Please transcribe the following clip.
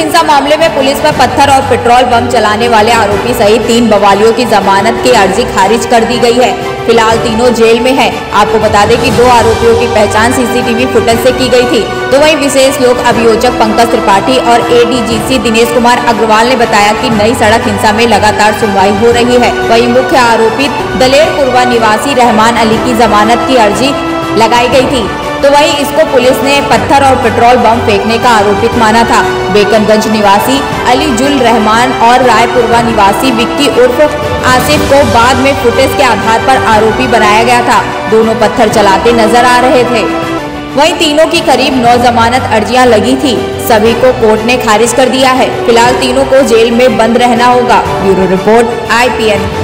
हिंसा मामले में पुलिस पर पत्थर और पेट्रोल बम चलाने वाले आरोपी सहित 3 बवालियों की जमानत की अर्जी खारिज कर दी गई है। फिलहाल तीनों जेल में हैं। आपको बता दें कि 2 आरोपियों की पहचान सीसीटीवी फुटेज से की गई थी। तो वहीं विशेष लोक अभियोजक पंकज त्रिपाठी और एडीजीसी दिनेश कुमार अग्रवाल ने बताया कि नई सड़क हिंसा में लगातार सुनवाई हो रही है। वहीं मुख्य आरोपी दलेरपुरवा निवासी रहमान अली की जमानत की अर्जी लगाई गई थी। तो वहीं इसको पुलिस ने पत्थर और पेट्रोल बम फेंकने का आरोपित माना था। बेकनगंज निवासी अलीजुल रहमान और रायपुरवा निवासी विक्की उर्फ आसिफ को बाद में फुटेज के आधार पर आरोपी बनाया गया था। दोनों पत्थर चलाते नजर आ रहे थे। वहीं तीनों की करीब 9 जमानत अर्जियां लगी थी। सभी को कोर्ट ने खारिज कर दिया है। फिलहाल तीनों को जेल में बंद रहना होगा। Bureau report IPN।